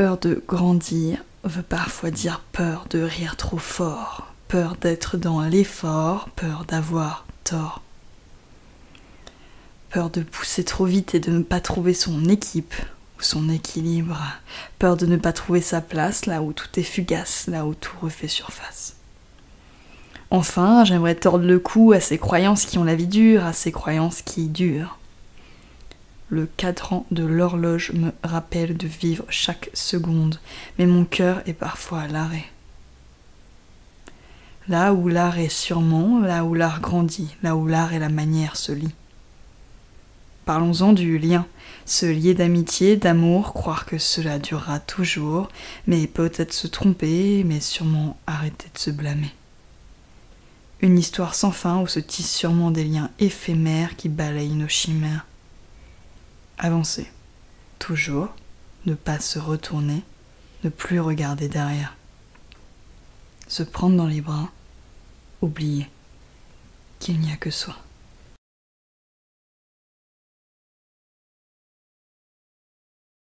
Peur de grandir veut parfois dire peur de rire trop fort, peur d'être dans l'effort, peur d'avoir tort. Peur de pousser trop vite et de ne pas trouver son équipe ou son équilibre, peur de ne pas trouver sa place là où tout est fugace, là où tout refait surface. Enfin, j'aimerais tordre le cou à ces croyances qui ont la vie dure, à ces croyances qui durent. Le cadran de l'horloge me rappelle de vivre chaque seconde, mais mon cœur est parfois à l'arrêt. Là où l'art est sûrement, là où l'art grandit, là où l'art et la manière se lient. Parlons-en du lien, se lier d'amitié, d'amour, croire que cela durera toujours, mais peut-être se tromper, mais sûrement arrêter de se blâmer. Une histoire sans fin où se tissent sûrement des liens éphémères qui balayent nos chimères. Avancer, toujours, ne pas se retourner, ne plus regarder derrière. Se prendre dans les bras, oublier qu'il n'y a que soi.